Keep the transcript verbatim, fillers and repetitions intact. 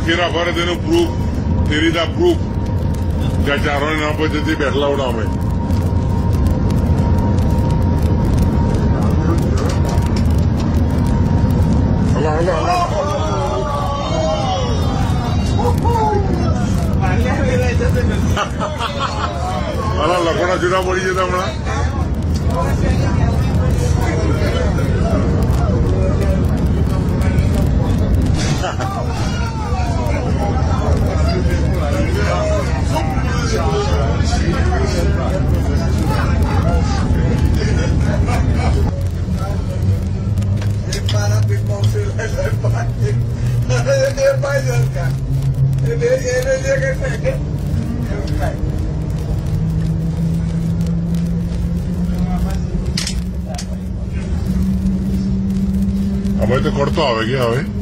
કેરા ફરે તેનું પ્રૂફ તેરી દા પ્રૂફ જ્યાં ચારોને ના પહોંચે તે બેઠલાવડા અમે હલા હલા હલા હલા લખોડા જુદા પડી જતા હમણાં હવે તો કરતો આવે કે હવે